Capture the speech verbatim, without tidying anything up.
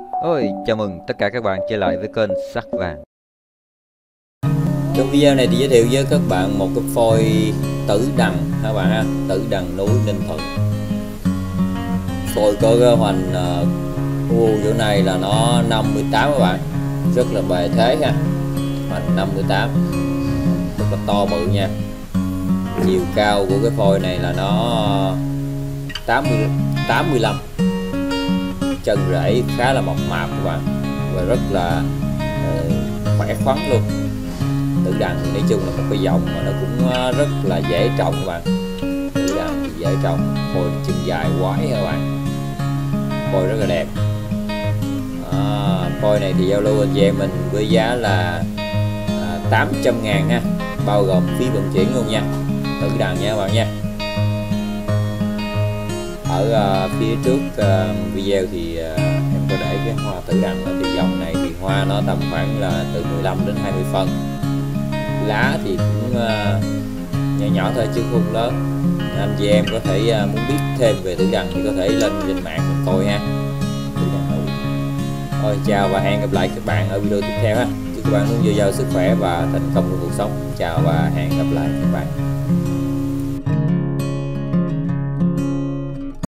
Ôi, chào mừng tất cả các bạn trở lại với kênh Sắc Vàng. Trong video này thì giới thiệu với các bạn một cái phôi tử đằng các bạn ha, tử đằng núi Ninh Thuận. Phôi có cái hoành uh, chỗ này là nó năm mươi tám các bạn, rất là bề thế ha, hoành năm mươi tám, rất là to bự nha. Chiều cao của cái phôi này là nó tám mươi, tám mươi lăm, chân rễ khá là mộc mạp các bạn, và rất là uh, khỏe khoắn luôn. Tử đằng thì nói chung là một cái dòng mà nó cũng rất là dễ trồng các bạn. Tử đằng thì dễ trồng, phôi chân dài quái các bạn, phôi rất là đẹp. À, phôi này thì giao lưu anh chị em mình với giá là à, tám trăm ngàn ha, bao gồm phí vận chuyển luôn nha. Tử đằng nha các bạn nha. Ở uh, phía trước uh, video thì uh, em có để cái hoa tử đằng đó, thì dòng này thì hoa nó tầm khoảng là từ mười lăm đến hai mươi phân. Lá thì cũng uh, nhỏ nhỏ thôi chứ không lớn. Anh chị em có thể uh, muốn biết thêm về tử đằng thì có thể lên trên mạng mình coi ha. Thôi chào và hẹn gặp lại các bạn ở video tiếp theo ha. Chúc các bạn luôn dồi dào sức khỏe và thành công trong cuộc sống. Chào và hẹn gặp lại các bạn.